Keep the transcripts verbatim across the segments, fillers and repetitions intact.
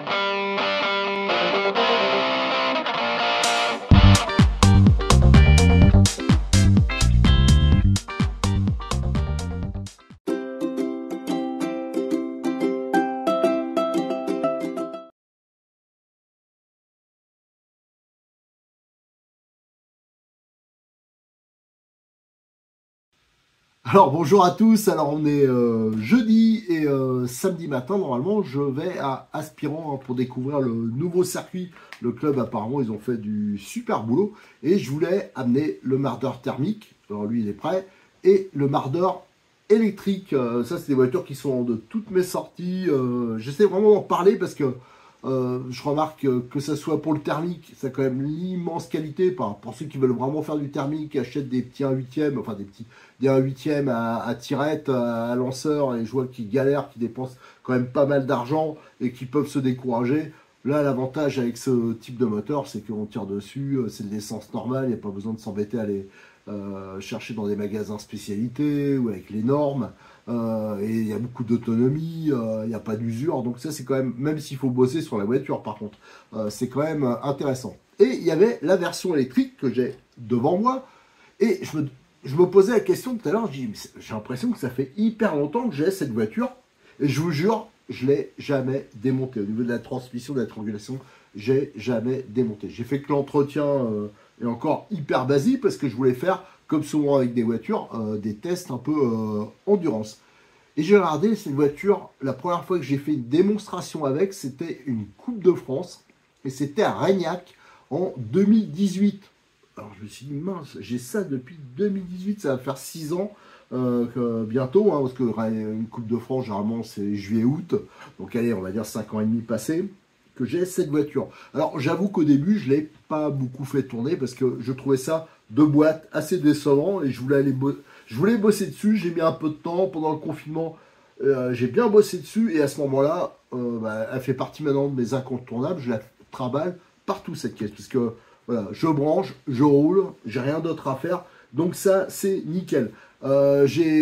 Alors bonjour à tous, alors on est euh, jeudi et euh, samedi matin, normalement je vais à Aspirant hein, pour découvrir le nouveau circuit. Le club apparemment ils ont fait du super boulot et je voulais amener le mardeur thermique, alors lui il est prêt, et le mardeur électrique. Euh, ça c'est des voitures qui sont de toutes mes sorties, euh, j'essaie vraiment d'en parler parce que Euh, je remarque que, que ça soit pour le thermique, ça a quand même l'immense qualité. Pour, pour ceux qui veulent vraiment faire du thermique, achètent des petits un huitième, enfin des petits des un huitième à, à tirette, à, à lanceur, et je vois qu'ils galèrent, qui dépensent quand même pas mal d'argent et qui peuvent se décourager. Là, l'avantage avec ce type de moteur, c'est qu'on tire dessus, c'est de l'essence normale, il n'y a pas besoin de s'embêter à aller euh, chercher dans des magasins spécialités ou avec les normes. Euh, et il y a beaucoup d'autonomie, euh, il n'y a pas d'usure, donc ça c'est quand même, même s'il faut bosser sur la voiture par contre, euh, c'est quand même intéressant. Et il y avait la version électrique que j'ai devant moi, et je me, je me posais la question tout à l'heure, j'ai l'impression que ça fait hyper longtemps que j'ai cette voiture, et je vous jure, je ne l'ai jamais démontée. Au niveau de la transmission, de la triangulation, j'ai jamais démonté. J'ai fait que l'entretien, euh, et encore hyper basique, parce que je voulais faire, comme souvent avec des voitures, euh, des tests un peu euh, endurance. Et j'ai regardé cette voiture, la première fois que j'ai fait une démonstration avec, c'était une Coupe de France, et c'était à Régnac en deux mille dix-huit. Alors je me suis dit, mince, j'ai ça depuis deux mille dix-huit, ça va faire six ans euh, que, bientôt, hein, parce que une Coupe de France, généralement, c'est juillet-août, donc allez, on va dire cinq ans et demi passés, que j'ai cette voiture. Alors j'avoue qu'au début, je ne l'ai pas beaucoup fait tourner, parce que je trouvais ça de boîte assez décevant, et je voulais aller je voulais bosser dessus, j'ai mis un peu de temps pendant le confinement, euh, j'ai bien bossé dessus, et à ce moment-là, euh, bah, elle fait partie maintenant de mes incontournables, je la travaille partout cette caisse, puisque voilà, je branche, je roule, j'ai rien d'autre à faire, donc ça c'est nickel. Euh,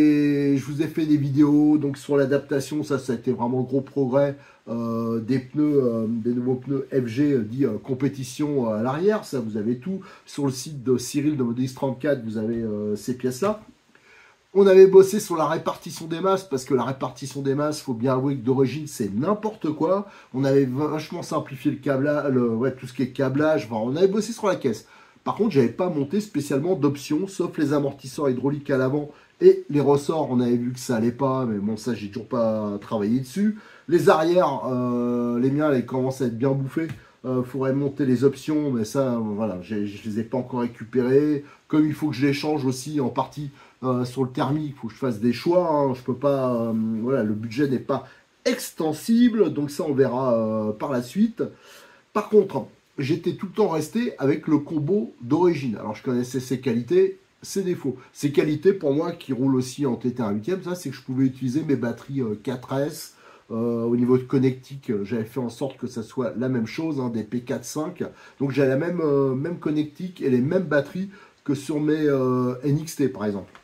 je vous ai fait des vidéos donc sur l'adaptation, ça ça a été vraiment gros progrès, euh, des pneus, euh, des nouveaux pneus F G euh, dit euh, compétition à l'arrière, ça vous avez tout sur le site de Cyril de Modis trente-quatre, vous avez euh, ces pièces là. On avait bossé sur la répartition des masses, parce que la répartition des masses, il faut bien avouer que d'origine, c'est n'importe quoi. On avait vachement simplifié le câblage, le, ouais, tout ce qui est câblage, enfin, on avait bossé sur la caisse. Par contre, je n'avais pas monté spécialement d'options, sauf les amortisseurs hydrauliques à l'avant et les ressorts. On avait vu que ça allait pas, mais bon, ça, j'ai toujours pas travaillé dessus. Les arrières, euh, les miens, ils commencent à être bien bouffés. Il euh, faudrait monter les options, mais ça, voilà, je ne les ai pas encore récupérées. Comme il faut que je les change aussi en partie euh, sur le thermique, il faut que je fasse des choix. Hein. Je peux pas, euh, voilà, le budget n'est pas extensible, donc ça, on verra euh, par la suite. Par contre, j'étais tout le temps resté avec le combo d'origine. Alors, je connaissais ses qualités, ses défauts. Ses qualités, pour moi, qui roule aussi en T T un huitième, ça, c'est que je pouvais utiliser mes batteries euh, quatre S. Euh, au niveau de connectique, j'avais fait en sorte que ça soit la même chose, hein, des P quatre cinq. Donc j'ai la même, euh, même connectique et les mêmes batteries que sur mes euh, N X T par exemple.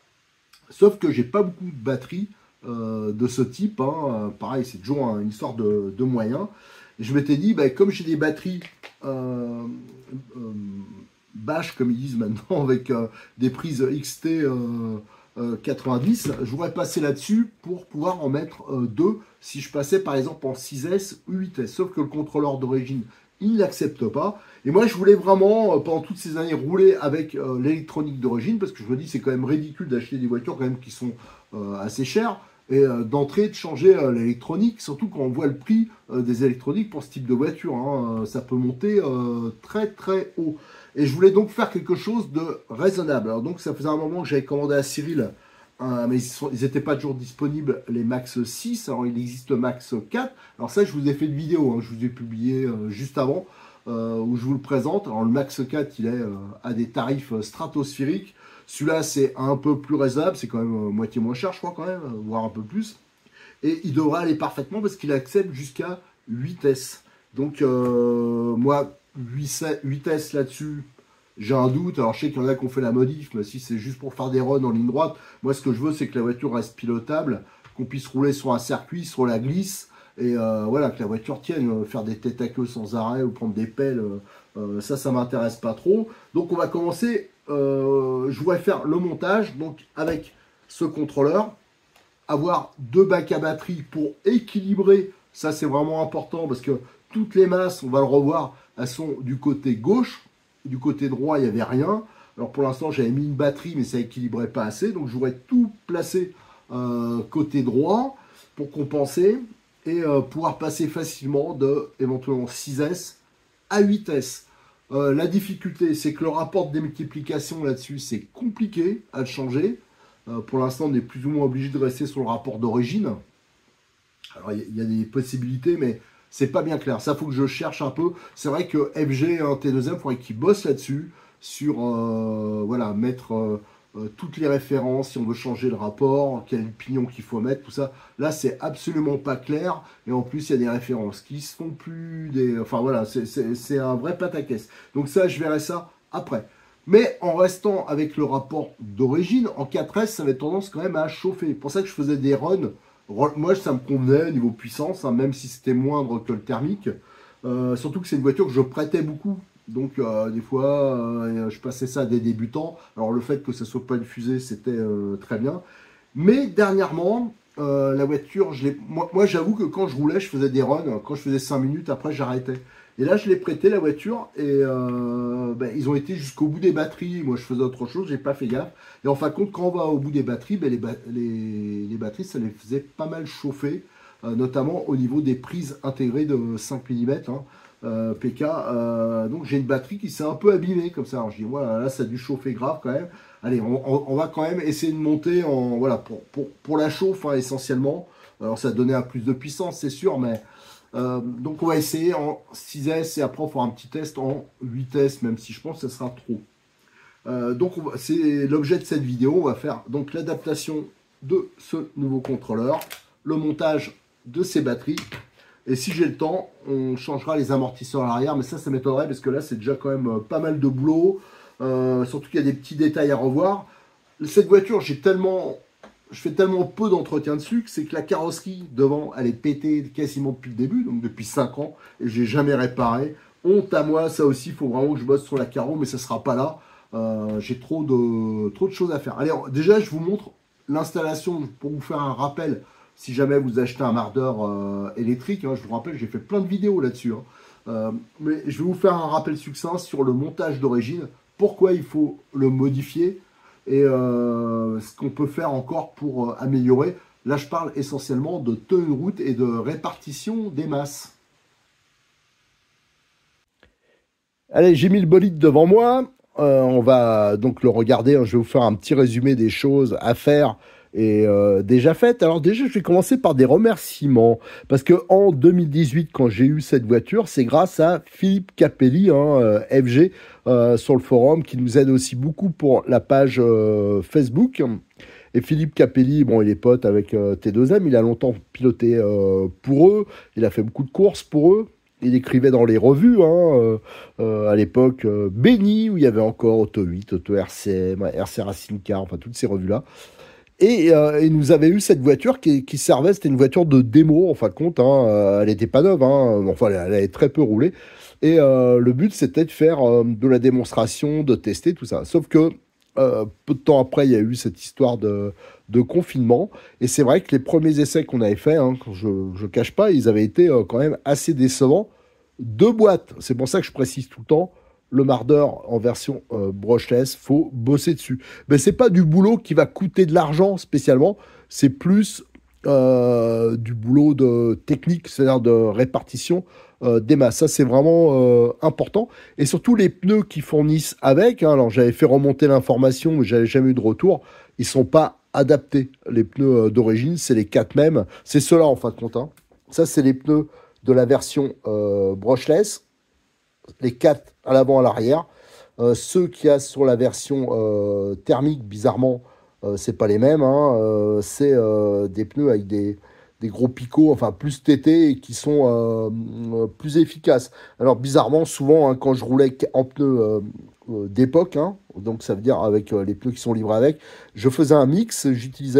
Sauf que j'ai pas beaucoup de batteries euh, de ce type. Hein. Pareil, c'est toujours hein, une histoire de, de moyens. Et je m'étais dit, bah, comme j'ai des batteries euh, euh, bâches, comme ils disent maintenant, avec euh, des prises X T euh, Euh, quatre-vingt-dix, je voudrais passer là-dessus pour pouvoir en mettre euh, deux si je passais par exemple en six S ou huit S. Sauf que le contrôleur d'origine, il ne l'accepte pas. Et moi, je voulais vraiment, euh, pendant toutes ces années, rouler avec euh, l'électronique d'origine parce que je me dis c'est quand même ridicule d'acheter des voitures quand même qui sont euh, assez chères et euh, d'entrer, de changer euh, l'électronique, surtout quand on voit le prix euh, des électroniques pour ce type de voiture. Hein, ça peut monter euh, très très haut. Et je voulais donc faire quelque chose de raisonnable. Alors donc ça faisait un moment que j'avais commandé à Cyril, euh, mais ils n'étaient pas toujours disponibles, les Max six. Alors il existe Max quatre. Alors ça, je vous ai fait une vidéo, hein, je vous ai publié euh, juste avant, euh, où je vous le présente. Alors le Max quatre, il est euh, à des tarifs stratosphériques. Celui-là, c'est un peu plus raisonnable, c'est quand même euh, moitié moins cher, je crois quand même, voire un peu plus. Et il devrait aller parfaitement parce qu'il accepte jusqu'à huit S. Donc euh, moi, huit S là-dessus, j'ai un doute. Alors je sais qu'il y en a qui ont fait la modif, mais si c'est juste pour faire des runs en ligne droite, moi ce que je veux c'est que la voiture reste pilotable, qu'on puisse rouler sur un circuit, sur la glisse, et euh, voilà, que la voiture tienne. Euh, faire des têtes à queue sans arrêt ou prendre des pelles, euh, euh, ça, ça m'intéresse pas trop. Donc on va commencer, euh, je voudrais faire le montage, donc avec ce contrôleur, avoir deux bacs à batterie pour équilibrer, ça c'est vraiment important parce que toutes les masses, on va le revoir, elles sont du côté gauche, du côté droit il n'y avait rien. Alors pour l'instant j'avais mis une batterie mais ça équilibrait pas assez, donc je voudrais tout placer euh, côté droit pour compenser et euh, pouvoir passer facilement de éventuellement six S à huit S. Euh, la difficulté c'est que le rapport de démultiplication là-dessus c'est compliqué à le changer. Euh, pour l'instant on est plus ou moins obligé de rester sur le rapport d'origine. Alors il y, y a des possibilités mais c'est pas bien clair, ça faut que je cherche un peu. C'est vrai que F G un T deux M, il faudrait qu'il bosse là-dessus, sur euh, voilà, mettre euh, euh, toutes les références, si on veut changer le rapport, quel pignon qu'il faut mettre, tout ça. Là, c'est absolument pas clair, et en plus, il y a des références qui se font plus, des... enfin voilà, c'est un vrai pataquès. Donc ça, je verrai ça après. Mais en restant avec le rapport d'origine, en quatre S, ça avait tendance quand même à chauffer. C'est pour ça que je faisais des runs. Moi, ça me convenait niveau puissance, hein, même si c'était moindre que le thermique. Euh, surtout que c'est une voiture que je prêtais beaucoup. Donc, euh, des fois, euh, je passais ça à des débutants. Alors, le fait que ça ne soit pas une fusée, c'était euh, très bien. Mais dernièrement, euh, la voiture, je moi, moi j'avoue que quand je roulais, je faisais des runs. Quand je faisais cinq minutes, après, j'arrêtais. Et là, je l'ai prêté, la voiture, et euh, ben, ils ont été jusqu'au bout des batteries. Moi, je faisais autre chose, j'ai pas fait gaffe. Et en fin de compte, quand on va au bout des batteries, ben, les, ba les, les batteries, ça les faisait pas mal chauffer, euh, notamment au niveau des prises intégrées de cinq millimètres, hein, euh, P K. Euh, donc, j'ai une batterie qui s'est un peu abîmée, comme ça. Alors, je dis, voilà, là, ça a dû chauffer grave quand même. Allez, on, on, on va quand même essayer de monter en, voilà, pour, pour, pour la chauffe, hein, essentiellement. Alors, ça donnait un plus de puissance, c'est sûr, mais... Euh, donc on va essayer en six S et après on fera un petit test en huit S, même si je pense que ce sera trop. Euh, donc c'est l'objet de cette vidéo, on va faire donc l'adaptation de ce nouveau contrôleur, le montage de ces batteries, et si j'ai le temps, on changera les amortisseurs à l'arrière, mais ça, ça m'étonnerait parce que là c'est déjà quand même pas mal de boulot, euh, surtout qu'il y a des petits détails à revoir. Cette voiture, j'ai tellement... Je fais tellement peu d'entretien dessus que c'est que la carrosserie devant, elle est pétée quasiment depuis le début, donc depuis cinq ans, et je n'ai jamais réparé. Honte à moi, ça aussi, il faut vraiment que je bosse sur la carreau, mais ça ne sera pas là. Euh, J'ai trop de, trop de choses à faire. Allez, déjà, je vous montre l'installation pour vous faire un rappel. Si jamais vous achetez un mardeur euh, électrique, hein, je vous rappelle, j'ai fait plein de vidéos là-dessus. Hein. Euh, mais je vais vous faire un rappel succinct sur le montage d'origine, pourquoi il faut le modifier, et euh, ce qu'on peut faire encore pour euh, améliorer. Là, je parle essentiellement de tenue de route et de répartition des masses. Allez, j'ai mis le bolide devant moi. Euh, on va donc le regarder. Hein. Je vais vous faire un petit résumé des choses à faire et euh, déjà faites. Alors déjà, je vais commencer par des remerciements. Parce que en deux mille dix-huit, quand j'ai eu cette voiture, c'est grâce à Philippe Capelli, hein, euh, F G, euh, sur le forum, qui nous aide aussi beaucoup pour la page euh, Facebook. Et Philippe Capelli, bon, il est pote avec euh, T deux M. Il a longtemps piloté euh, pour eux. Il a fait beaucoup de courses pour eux. Il écrivait dans les revues, hein, euh, euh, à l'époque, euh, Benny, où il y avait encore Auto huit, Auto R C M, R C Racing Car, enfin toutes ces revues-là. Et euh, il nous avait eu cette voiture qui, qui servait, c'était une voiture de démo, en fin de compte. Hein, euh, elle n'était pas neuve, hein, enfin elle, elle avait très peu roulé. Et euh, le but, c'était de faire euh, de la démonstration, de tester, tout ça. Sauf que euh, peu de temps après, il y a eu cette histoire de, de confinement. Et c'est vrai que les premiers essais qu'on avait faits, hein, je ne cache pas, ils avaient été euh, quand même assez décevants. Deux boîtes, c'est pour ça que je précise tout le temps, le mardeur en version euh, brushless, faut bosser dessus. Mais c'est pas du boulot qui va coûter de l'argent spécialement, c'est plus euh, du boulot de technique, c'est-à-dire de répartition euh, des masses. Ça, c'est vraiment euh, important. Et surtout, les pneus qu'ils fournissent avec, hein, alors j'avais fait remonter l'information, mais j'avais jamais eu de retour, ils sont pas adaptés. Les pneus euh, d'origine, c'est les quatre mêmes. C'est ceux-là, en fin de compte. Hein. Ça, c'est les pneus de la version euh, brushless. Les quatre à l'avant, à l'arrière. Euh, ceux qu'il y a sur la version euh, thermique, bizarrement, euh, c'est pas les mêmes. Hein. Euh, c'est euh, des pneus avec des, des gros picots, enfin plus tétés et qui sont euh, plus efficaces. Alors bizarrement, souvent, hein, quand je roulais en pneus euh, d'époque, hein, donc ça veut dire avec euh, les pneus qui sont livrés avec, je faisais un mix, j'utilisais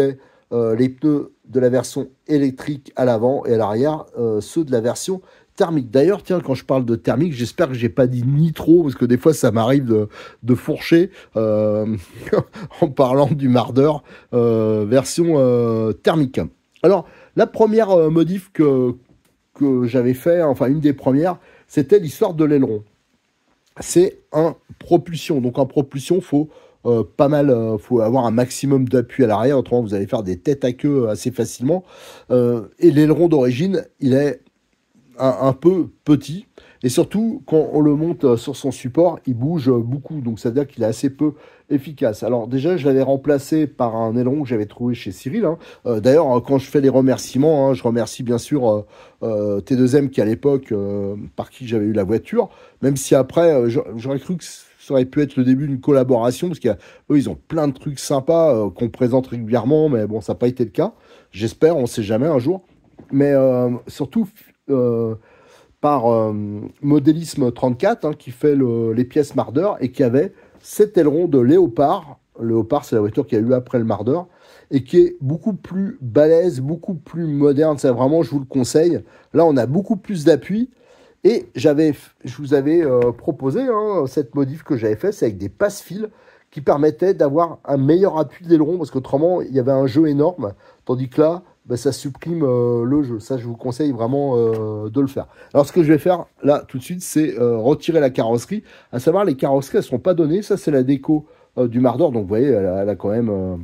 euh, les pneus de la version électrique à l'avant et à l'arrière, euh, ceux de la version thermique. D'ailleurs, tiens, quand je parle de thermique, j'espère que j'ai pas dit nitro, parce que des fois, ça m'arrive de, de fourcher euh, en parlant du Marder euh, version euh, thermique. Alors, la première euh, modif que, que j'avais fait, enfin une des premières, c'était l'histoire de l'aileron. C'est un propulsion. Donc en propulsion, faut euh, pas mal, euh, faut avoir un maximum d'appui à l'arrière, autrement vous allez faire des têtes à queue assez facilement. Euh, et l'aileron d'origine, il est un, un peu petit. Et surtout, quand on le monte sur son support, il bouge beaucoup. Donc, ça veut dire qu'il est assez peu efficace. Alors, déjà, je l'avais remplacé par un aileron que j'avais trouvé chez Cyril. Hein. Euh, D'ailleurs, quand je fais les remerciements, hein, je remercie bien sûr euh, euh, T deux M qui, à l'époque, euh, par qui j'avais eu la voiture. Même si après, euh, j'aurais cru que ça aurait pu être le début d'une collaboration, parce qu'eux, ils ont plein de trucs sympas euh, qu'on présente régulièrement. Mais bon, ça n'a pas été le cas. J'espère, on ne sait jamais un jour. Mais euh, surtout... Euh, par euh, Modélisme trente-quatre, hein, qui fait le, les pièces Marder, et qui avait cet aileron de Léopard. Le Léopard, c'est la voiture qu'il y a eu après le Marder, et qui est beaucoup plus balèze, beaucoup plus moderne. C'est vraiment, je vous le conseille. Là, on a beaucoup plus d'appui. Et j'avais, je vous avais euh, proposé hein, cette modif que j'avais fait, c'est avec des passe-fils qui permettaient d'avoir un meilleur appui d'aileron, parce qu'autrement, il y avait un jeu énorme, tandis que là, ben, ça supprime euh, le jeu. Ça, je vous conseille vraiment euh, de le faire. Alors, ce que je vais faire, là, tout de suite, c'est euh, retirer la carrosserie. À savoir, les carrosseries, elles ne sont pas données. Ça, c'est la déco euh, du Marder. Donc, vous voyez, elle a, elle a quand même euh,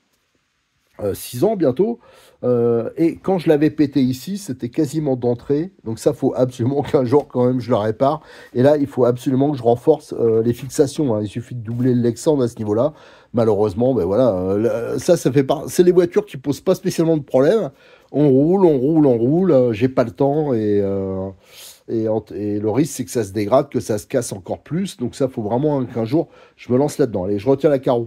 euh, six ans bientôt. Euh, et quand je l'avais pété ici, c'était quasiment d'entrée. Donc ça, faut absolument qu'un jour, quand même, je le répare. Et là, il faut absolument que je renforce euh, les fixations. Hein. Il suffit de doubler le Lexand à ce niveau-là. Malheureusement, ben voilà, euh, ça, ça fait pas. C'est les voitures qui posent pas spécialement de problème. On roule, on roule, on roule. Euh, J'ai pas le temps et, euh, et, et le risque, c'est que ça se dégrade, que ça se casse encore plus. Donc ça, faut vraiment qu'un jour, je me lance là-dedans. Allez, je retiens la carreau.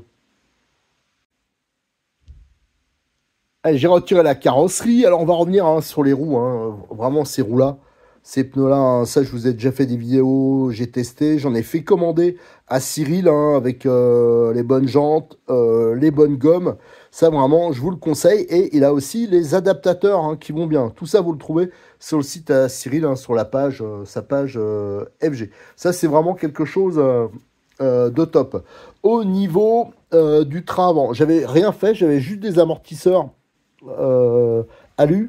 Allez, j'ai retiré la carrosserie. Alors, on va revenir hein, sur les roues. Hein. Vraiment, ces roues-là, ces pneus-là, hein, ça, je vous ai déjà fait des vidéos. J'ai testé. J'en ai fait commander à Cyril hein, avec euh, les bonnes jantes, euh, les bonnes gommes. Ça, vraiment, je vous le conseille. Et il a aussi les adaptateurs hein, qui vont bien. Tout ça, vous le trouvez sur le site à Cyril, hein, sur la page, euh, sa page euh, F G. Ça, c'est vraiment quelque chose euh, euh, de top. Au niveau euh, du train avant, j'avais rien fait. J'avais juste des amortisseurs Euh, alu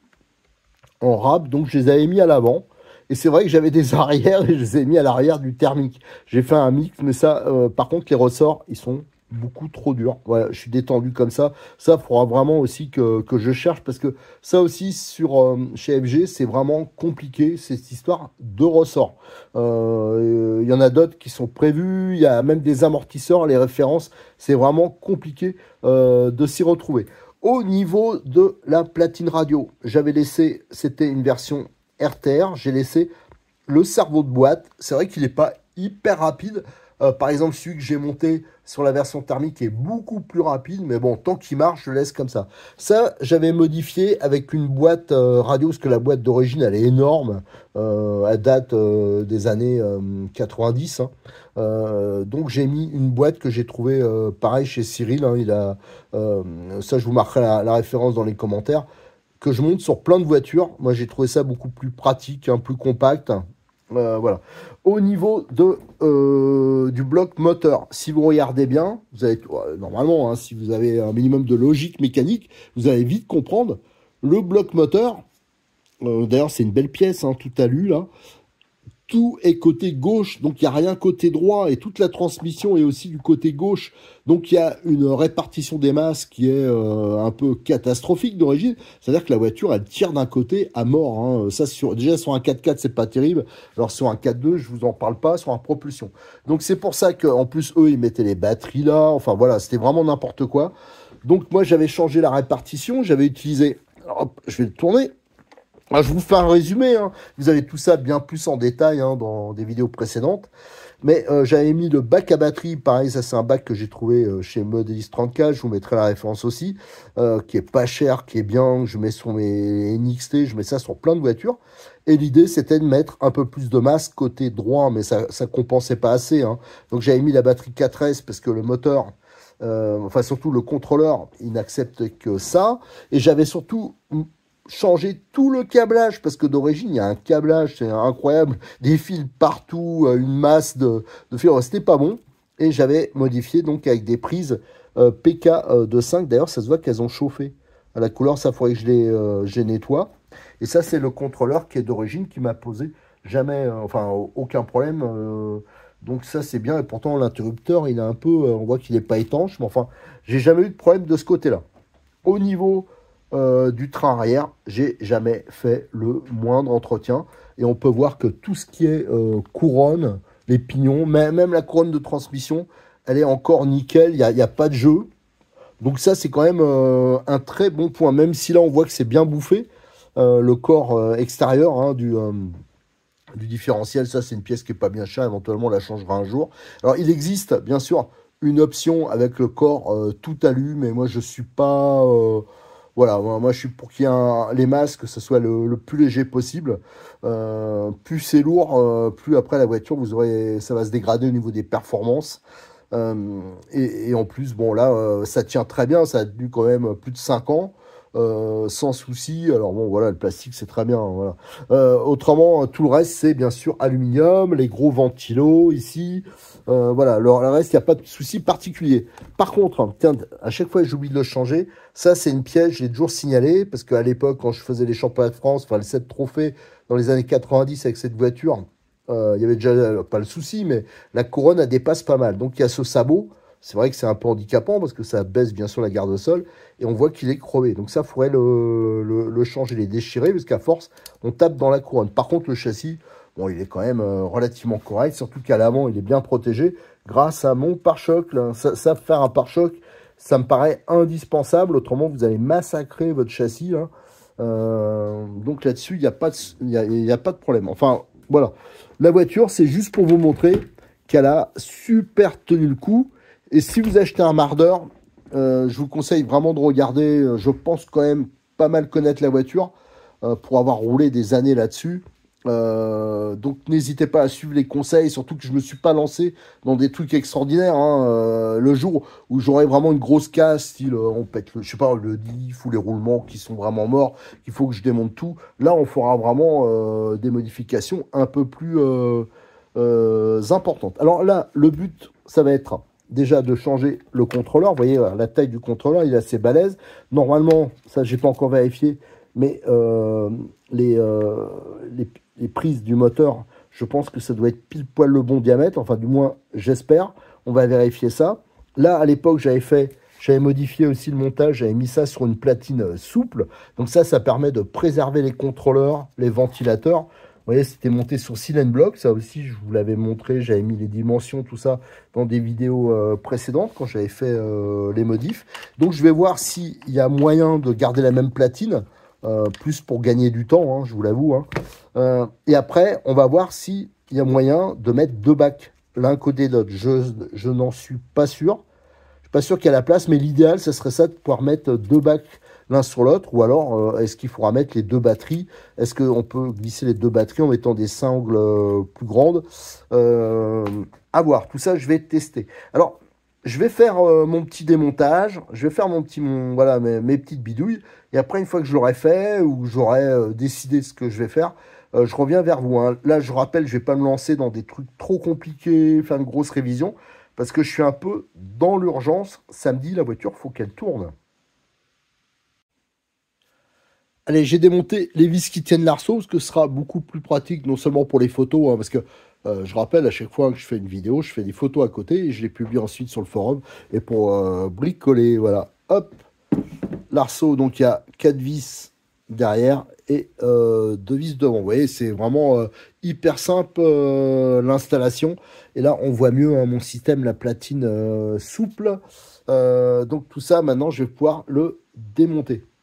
en rab, donc je les avais mis à l'avant. Et c'est vrai que j'avais des arrières et je les ai mis à l'arrière du thermique. J'ai fait un mix, mais ça, euh, par contre, les ressorts, ils sont beaucoup trop durs. Voilà, je suis détendu comme ça. Ça, il faudra vraiment aussi que, que je cherche parce que ça aussi, sur euh, chez F G, c'est vraiment compliqué, cette histoire de ressorts. Il euh, y en a d'autres qui sont prévus. Il y a même des amortisseurs, les références. C'est vraiment compliqué euh, de s'y retrouver. Au niveau de la platine radio, j'avais laissé, c'était une version R T R, j'ai laissé le cerveau de boîte. C'est vrai qu'il n'est pas hyper rapide. Euh, par exemple, celui que j'ai monté sur la version thermique est beaucoup plus rapide, mais bon, tant qu'il marche, je le laisse comme ça. Ça, j'avais modifié avec une boîte euh, radio, parce que la boîte d'origine, elle est énorme. Euh, elle date euh, des années euh, quatre-vingt-dix. Hein. Euh, donc, j'ai mis une boîte que j'ai trouvée euh, pareil chez Cyril. Hein, il a, euh, ça, je vous marquerai la, la référence dans les commentaires. Que je monte sur plein de voitures. Moi, j'ai trouvé ça beaucoup plus pratique, hein, plus compact. Euh, voilà. Au niveau de, euh, du bloc moteur, si vous regardez bien, vous allez, euh, normalement, hein, si vous avez un minimum de logique mécanique, vous allez vite comprendre. Le bloc moteur, euh, d'ailleurs, c'est une belle pièce, hein, tout alu, là. Tout est côté gauche, donc il n'y a rien côté droit, et toute la transmission est aussi du côté gauche. Donc il y a une répartition des masses qui est euh, un peu catastrophique d'origine. C'est-à-dire que la voiture, elle tire d'un côté à mort. Hein. Ça, sur, déjà sur un quatre quatre, c'est pas terrible. Alors sur un quatre deux, je vous en parle pas, sur un propulsion. Donc c'est pour ça qu'en plus, eux, ils mettaient les batteries là. Enfin voilà, c'était vraiment n'importe quoi. Donc moi, j'avais changé la répartition. J'avais utilisé... Alors, hop, je vais le tourner. Alors, je vous fais un résumé, hein. Vous avez tout ça bien plus en détail hein, dans des vidéos précédentes. Mais euh, j'avais mis le bac à batterie, pareil, ça c'est un bac que j'ai trouvé euh, chez Modélisme trente-quatre, je vous mettrai la référence aussi, euh, qui est pas cher, qui est bien, je mets sur mes N X T, je mets ça sur plein de voitures. Et l'idée c'était de mettre un peu plus de masse côté droit, mais ça ça compensait pas assez. Hein. Donc j'avais mis la batterie quatre S parce que le moteur, Euh, enfin, surtout le contrôleur, il n'accepte que ça. Et j'avais surtout changé tout le câblage, parce que d'origine, il y a un câblage, c'est incroyable, des fils partout, une masse de, de fils, c'était pas bon. Et j'avais modifié donc avec des prises euh, P K de cinq. D'ailleurs, ça se voit qu'elles ont chauffé. À la couleur, ça, il faudrait que je les, euh, je les nettoie. Et ça, c'est le contrôleur qui est d'origine, qui m'a posé jamais, euh, enfin, aucun problème. Euh, donc ça, c'est bien. Et pourtant, l'interrupteur, il est un peu, euh, on voit qu'il n'est pas étanche. Mais enfin, j'ai jamais eu de problème de ce côté-là. Au niveau euh, du train arrière, j'ai jamais fait le moindre entretien. Et on peut voir que tout ce qui est euh, couronne, les pignons, même, même la couronne de transmission, elle est encore nickel. Il n'y a, y a pas de jeu. Donc ça, c'est quand même euh, un très bon point. Même si là, on voit que c'est bien bouffé. Euh, le corps euh, extérieur hein, du, euh, du différentiel, ça, c'est une pièce qui n'est pas bien chère. Éventuellement, on la changera un jour. Alors, il existe, bien sûr, une option avec le corps euh, tout alu. Mais moi, je suis pas... Euh, voilà, moi, moi, je suis pour qu'il y ait un, les masques, que ce soit le, le plus léger possible. Euh, plus c'est lourd, euh, plus après la voiture, vous aurez, ça va se dégrader au niveau des performances. Euh, et, et en plus, bon là, euh, ça tient très bien, ça a tenu quand même plus de cinq ans, euh, sans souci. Alors bon, voilà, le plastique, c'est très bien. Voilà. Euh, autrement, tout le reste, c'est bien sûr aluminium, les gros ventilos ici. Euh, voilà, le, le reste, il n'y a pas de souci particulier. Par contre, hein, tiens, à chaque fois, j'oublie de le changer. Ça, c'est une pièce, je l'ai toujours signalé, parce qu'à l'époque, quand je faisais les championnats de France, enfin, les sept trophées dans les années quatre-vingt-dix avec cette voiture, euh, il y avait déjà, euh, pas le souci, mais la couronne, elle dépasse pas mal. Donc, il y a ce sabot. C'est vrai que c'est un peu handicapant, parce que ça baisse bien sûr la garde au sol, et on voit qu'il est crevé. Donc ça, il faudrait le, le, le changer, les déchirer, parce qu'à force, on tape dans la couronne. Par contre, le châssis, bon, il est quand même euh, relativement correct, surtout qu'à l'avant, il est bien protégé grâce à mon pare-choc. Ça, ça, faire un pare-choc, ça me paraît indispensable. Autrement, vous allez massacrer votre châssis. Là. Euh, donc là-dessus, il n'y a, a, a, a pas de problème. Enfin, voilà. La voiture, c'est juste pour vous montrer qu'elle a super tenu le coup. Et si vous achetez un mardeur, euh, je vous conseille vraiment de regarder. Je pense quand même pas mal connaître la voiture euh, pour avoir roulé des années là-dessus. Euh, donc n'hésitez pas à suivre les conseils, surtout que je me suis pas lancé dans des trucs extraordinaires. Hein. Euh, le jour où j'aurai vraiment une grosse casse, style euh, on pète le, je sais pas, le diff ou les roulements qui sont vraiment morts, qu'il faut que je démonte tout. Là, on fera vraiment euh, des modifications un peu plus euh, euh, importantes. Alors là, le but, ça va être déjà de changer le contrôleur. Vous voyez, la taille du contrôleur, il est assez balèze. Normalement, ça, j'ai pas encore vérifié, mais euh, les, euh, les les prises du moteur, je pense que ça doit être pile poil le bon diamètre, enfin du moins j'espère, on va vérifier ça. Là à l'époque j'avais fait, j'avais modifié aussi le montage, j'avais mis ça sur une platine souple, donc ça ça permet de préserver les contrôleurs, les ventilateurs. Vous voyez, c'était monté sur Silent Block, ça aussi je vous l'avais montré, j'avais mis les dimensions, tout ça dans des vidéos euh, précédentes quand j'avais fait euh, les modifs. Donc je vais voir s'il y a moyen de garder la même platine, euh, plus pour gagner du temps, hein, je vous l'avoue. Hein. Euh, et après, on va voir s'il y a moyen de mettre deux bacs l'un côté de l'autre. Je, je n'en suis pas sûr. Je suis pas sûr qu'il y a la place, mais l'idéal, ce serait ça de pouvoir mettre deux bacs l'un sur l'autre. Ou alors, euh, est-ce qu'il faudra mettre les deux batteries? Est-ce qu'on peut glisser les deux batteries en mettant des sangles euh, plus grandes? euh, À voir. Tout ça, je vais tester. Alors, je vais faire euh, mon petit démontage. Je vais faire mon petit, mon, voilà, mes, mes petites bidouilles. Et après, une fois que je l'aurai fait, ou j'aurai euh, décidé ce que je vais faire, Euh, je reviens vers vous. Hein. Là, je rappelle, je ne vais pas me lancer dans des trucs trop compliqués, faire une grosse révision, parce que je suis un peu dans l'urgence. Samedi, la voiture, il faut qu'elle tourne. Allez, j'ai démonté les vis qui tiennent l'arceau, parce que ce sera beaucoup plus pratique, non seulement pour les photos, hein, parce que euh, je rappelle, à chaque fois que je fais une vidéo, je fais des photos à côté, et je les publie ensuite sur le forum, et pour euh, bricoler, voilà, hop, l'arceau, donc il y a quatre vis derrière et euh, deux vis devant. Vous voyez, c'est vraiment euh, hyper simple euh, l'installation. Et là, on voit mieux hein, mon système, la platine euh, souple. Euh, donc tout ça, maintenant, je vais pouvoir le démonter.